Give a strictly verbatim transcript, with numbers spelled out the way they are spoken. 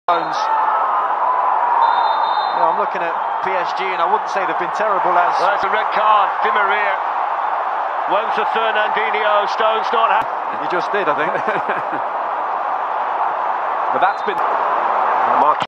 Stones. You know, I'm looking at P S G and I wouldn't say they've been terrible as... Well, that's a red card, Dimaria. One for Fernandinho, Stones not happy. You just did, I think. But that's been... Mark